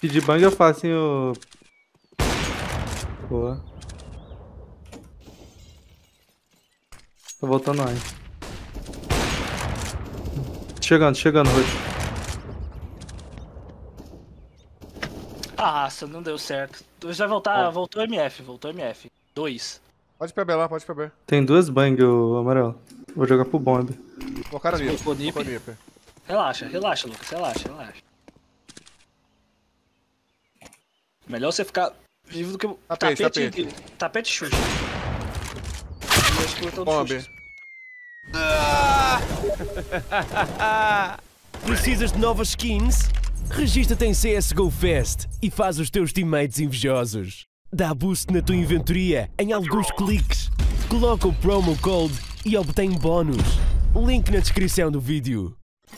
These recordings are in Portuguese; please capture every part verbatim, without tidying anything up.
Speed bang eu faço em o... Boa. Tô voltando aí. Chegando, chegando, Ruth. Ah, nossa, não deu certo. Dois vai voltar, oh. Voltou M F, voltou M F. Dois. Pode P B lá, pode P B. Tem duas bang, o amarelo. Vou jogar pro bomb. Colocaram nip. Colocou nip. Relaxa, relaxa, Lucas, relaxa, relaxa. Melhor você ficar vivo do que... Tapete, tapete, tapete. Tapete Xuxa. Bomb. Precisas de novas skins? Registra-te em C S G O Fest e faz os teus teammates invejosos. Dá boost na tua inventoria em alguns cliques. Coloca o promo code e obtém bónus. Link na descrição do vídeo.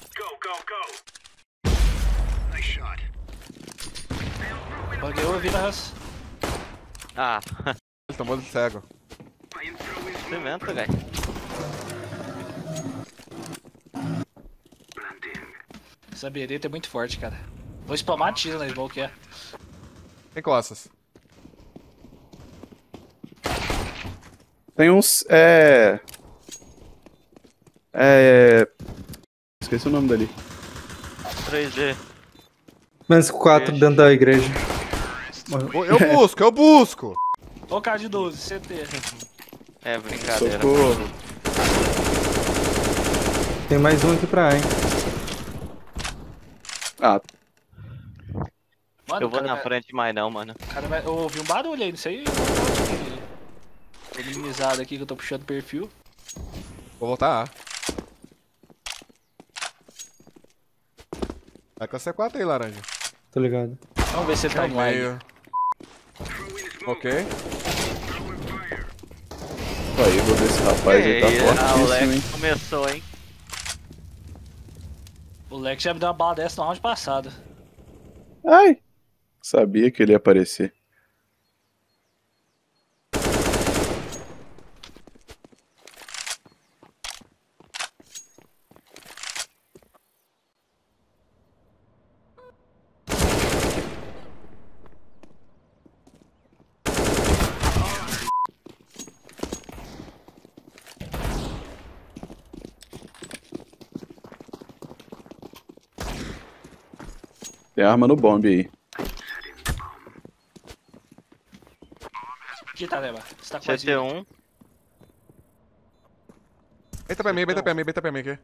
Pode eu ouvir a Hus. Ah. Ele tomou de cego. Cimento, velho. Essa bereta é muito forte, cara. Vou spamar tiro na smoke, é. Tem costas. Tem uns... É... É... Esqueci o nome dali. três D. Menos quatro dentro da igreja. Eu busco, eu busco! Ô, K de doze, C T. É brincadeira. Socorro. Tem mais um aqui pra A, hein. Ah. Mano, eu vou na vai... frente mais não, mano. Cara vai... Eu ouvi um barulho aí, nisso aí. Tô minimizado aqui que eu tô puxando o perfil. Vou voltar A. Vai com a C quatro aí, laranja. Tô ligado. Vamos ver se ele tá online. Ok. Aí, vou ver esse rapaz aí tá Ah, o fortíssimo, Lex hein. começou, hein. O Lex já me deu uma bala dessa no round passado. Ai! Sabia que ele ia aparecer. Tem arma no bombe aí. Aqui tá, Leva. Você tá com C T um. Eita pra mim, eita pra mim, eita pra mim aqui.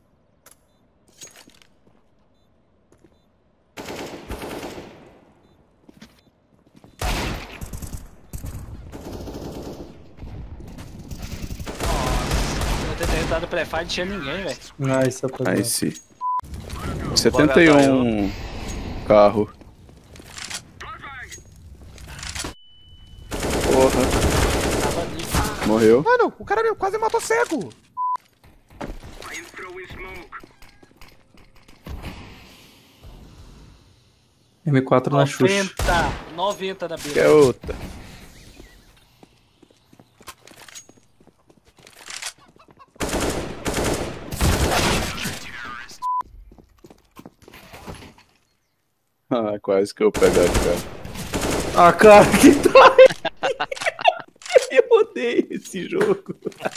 Eu ter tentado pré-fight, não tinha ninguém, velho. Nice, rapaziada. Nice. setenta e um carro. Porra. Morreu. Mano, o cara me quase matou cego. M quatro na Xuxa. noventa, noventa na beira. Que é outra. Ah, quase que eu pego a cara. Ah, cara, que tá. Eu odeio esse jogo.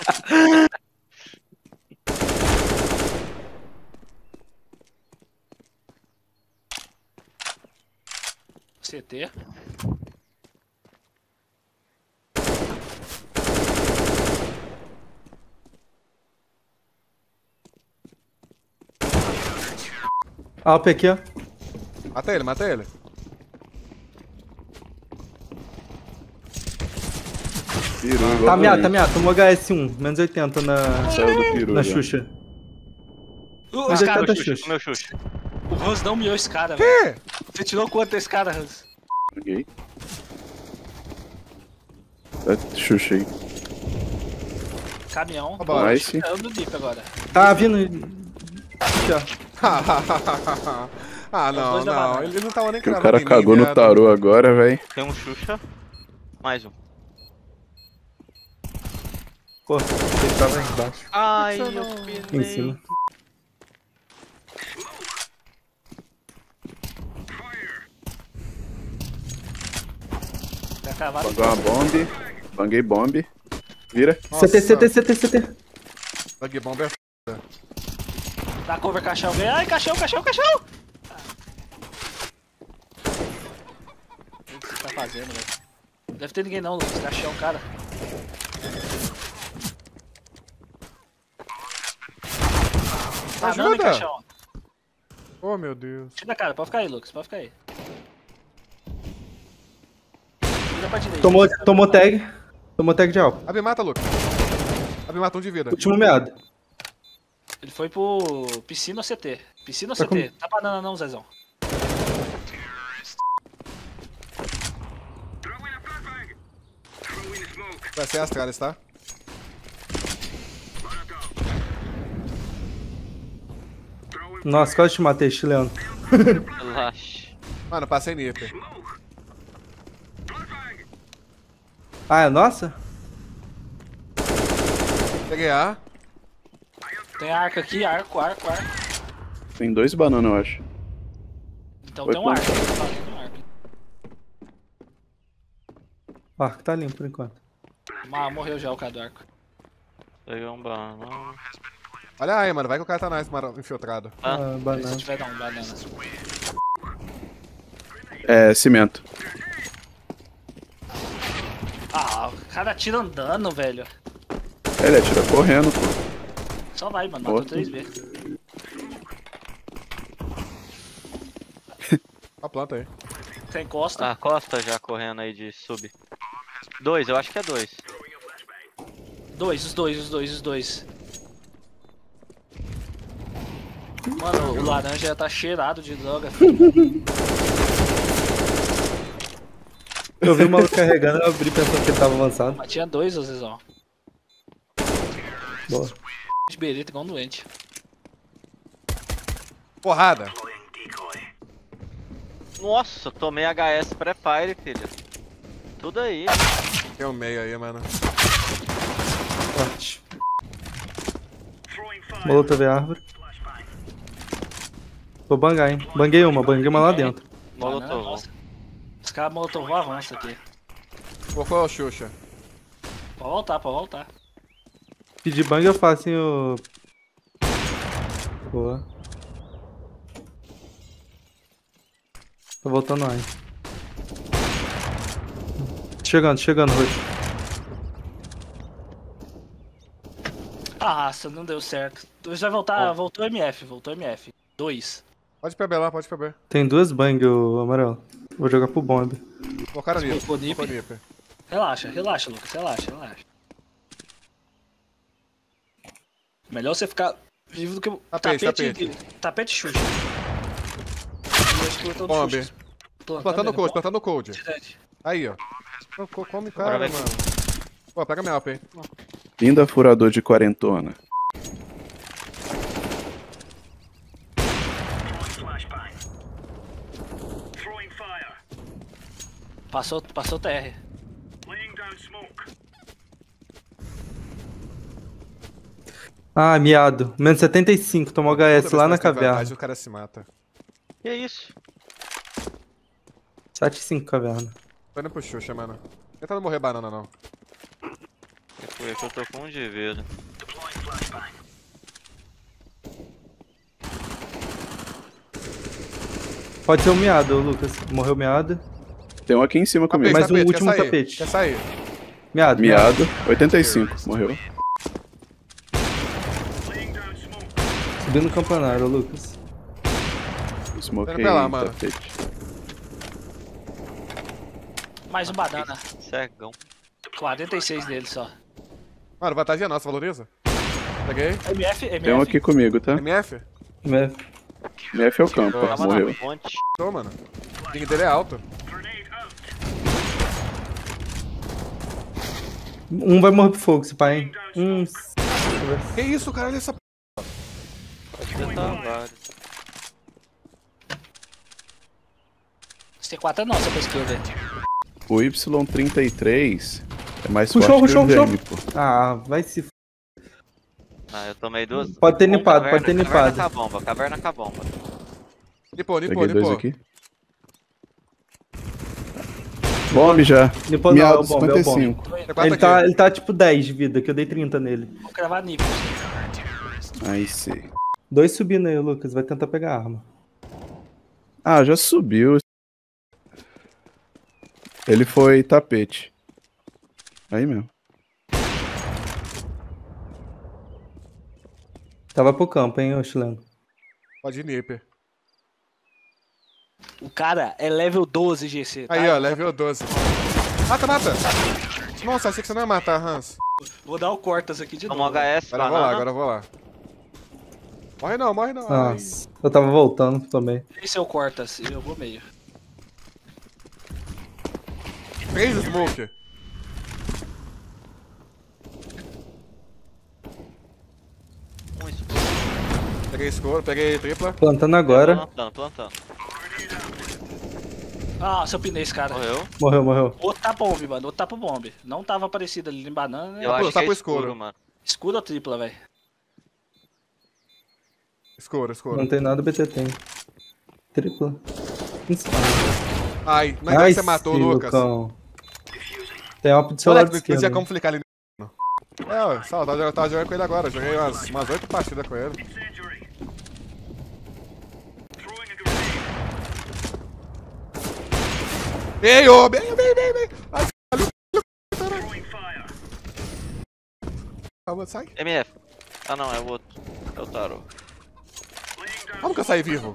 C T. Alp aqui, ó. Mata ele, mata ele. Peru, Tá meado, tá meado. Tomou H S um. Menos oitenta na... Saiu do peru, na já. Xuxa. Uh, Menos cara, oitenta o Xuxa. Meu Xuxa. O Hans não miou esse cara, Que? velho. Você tirou quanto desse cara, Hans? Peguei. Tá Xuxa aí. Caminhão. Tá Pô, bom. Nice. tá no dip agora. Tá vindo. Aqui, ó. Ah, Os não, dois da não. banana. Ele não tava nem Que o cravando cara em mim, cagou no viado. tarô agora, véi. Tem um Xuxa. Mais um. Pô, ele tava embaixo. Ai, eu Em pinei. cima. cavalo. Bangou uma bomb. Banguei bomb. Vira. Nossa. C T, C T, C T, C T. Bug bomb é f... Dá cover caixão, vem. Ai, caixão, caixão, caixão! O que você tá fazendo, velho? Não deve ter ninguém não, Lucas. Caixão, cara. Tá dando em Ajuda! caixão. Oh, meu Deus. Tira, cara. Pode ficar aí, Lucas. Pode ficar aí. Vira pra direita. Tomou, tomou tag. Tomou tag de alvo. Abi mata, Lucas. Abi mata um de vida. Último meado. Ele foi pro piscina ou C T? Piscina ou Tá C T? Tá banana não, Zezão. Vai ser Astralis, tá? Nossa, quase te matei, chileno. Relaxa. Mano, passei Nipper. Ah, é nossa? Peguei A. Tem arco aqui, arco, arco, arco. Tem dois bananas, eu acho. Então Oi, tem um pô. arco. Tem um arco. O arco tá limpo por enquanto. Ah, morreu já o cara do arco. Peguei um banana. Olha aí, mano. Vai que o cara tá nice, mano, infiltrado. Se Ah, você banana. tiver, dá um banana. É, cimento. Ah, o cara atira andando, velho. Ele atira correndo, pô. Só vai, mano. Matou Outro. três vezes. Ó a planta aí. Tem costa. Ah, Costa já correndo aí de sub. Dois, eu acho que é dois. Dois, os dois, os dois, os dois. Mano, o laranja já tá cheirado de droga. Eu vi o maluco carregando, eu abri pensando que ele tava avançado. Mas tinha dois, ô Zezão. Boa. De bereta igual um doente. Porrada. Nossa, tomei H S pré-fire, filho. Tudo aí. Tem um meio aí, mano. Forte. Molotov é árvore. Vou bangar, hein. Banguei uma, banguei uma lá dentro. Molotov. Banana, nossa. Os caras molotov avançam aqui. Qual foi o Xuxa? Pode voltar, pode voltar. Pedir bang eu faço, hein, o... Boa. Tô voltando lá, hein. Chegando, chegando, Roxo. Ah, não deu certo. Dois vai voltar, voltou M F, voltou M F. Dois. Pode P B lá, pode P B. Tem duas bang, o amarelo. Vou jogar pro bomb. Colocaram Nipper. Colocou Nipper. Colocou Nipper. Relaxa, relaxa, Lucas, relaxa, relaxa. Melhor você ficar vivo do que o Tapete, tapete. Tapete Xuxa. Bomb. Plantando, Plantando cold, plantando cold. Verdade. Aí, ó. Pô, co- Come cara, Agora vem. mano. Pô, pega minha alpa aí. Linda furador de quarentona. Passou, passou T R. Ah, miado. Menos setenta e cinco, tomou H S Toda lá vez na que nós tem caverna. vantagem, O cara se mata. Que isso? sete e cinco caverna. Tô indo pro Xuxa, mano. Tenta não morrer banana, não. Foi que eu tô com um de vida. Pode ser um miado, Lucas. Morreu miado. Tem um aqui em cima comigo. Mas o quer último sair? tapete. Quer sair? Miado, miado. Miado. oitenta e cinco. Morreu. Subindo no campanário, Tá Lucas. Smokei indo pra lá, mano. tapete. Mais um banana. Cegão. quarenta e seis dele só. Mano, vantagem é nossa, valoriza. Peguei. M F, M F. Tem um aqui comigo, tá? M F? M F. M F é o campo, ó. Tava Morreu. na ponte. Tô, mano. O ping dele é alto. Um vai morrer pro fogo, esse pai, hein? Um. Que isso, caralho, essa p. Pode tentar vários. C quatro é nossa pra esquerda. O Y trinta e três é mais Puxou, forte puxou, que o puxou. Gene, pô. Ah, vai se. f- Ah, eu tomei duas. Pode ter Um nipado, caverna, pode ter Caverna nipado. com a bomba, caverna com a bomba. Nipô, nipô, Peguei dois nipô. aqui. Bomb já. Limpou não, Minha é o auto bomb, é o bomb. cinquenta e cinco. Tem quatro Ele aqui. tá, ele tá tipo dez de vida, que eu dei trinta nele. Vou cravar nível. Aí sim. Dois subindo aí, Lucas. Vai tentar pegar a arma. Ah, já subiu. Ele foi tapete. Aí mesmo. Tava pro campo, hein, ô chileno. Pode ir, Nipper. O cara é level doze, G C. Tá? Aí, ó, level doze. Mata, mata! Nossa, achei que você não ia matar, Hans. Vou dar o Cortas aqui de Toma um novo. H S, Agora eu vou lá, banana. agora eu vou lá. Morre não, morre não. Ai. Nossa, eu tava voltando também. Esse é o Cortas, eu vou meio. Três smoke. Um escuro. Peguei escuro, peguei tripla. Plantando agora. Plantando, plantando. Ah, se eu pinei esse cara. Morreu. Morreu, morreu. Outro tá bomb, mano. Outro tá pro bomb. Não tava aparecido ali em banana, né? Eu acho tá que é pro escuro, escuro. mano. Escuro ou tripla, velho? Escuro, escuro. Não tem nada, B T tem. Tripla. Insano. Ai, não é que Ai, você matou o sim, Lucas. Lucão. Tem uma do seu Olha, lado não esquerdo. tinha como flicar ali. Não. É, ó, só, eu tava jogando com ele agora. Joguei umas, umas oito partidas com ele. Ei, ô, bem, bem, bem, bem. Ai, calma, sai. M F. Ah não, é o outro. É o Taro. Como que eu saí vivo?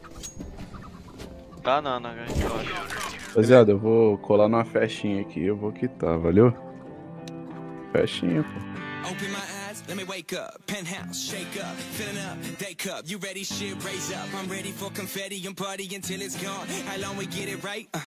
Banana, a gente olha. Rapaziada, eu vou colar numa festinha aqui. Eu vou quitar, valeu? Festinha, pô. Open my eyes, let me wake up. Penthouse, shake up, filling up, day cup. You ready? Shit, raise up. I'm ready for confetti and party until it's gone. How long we get it right? Uh.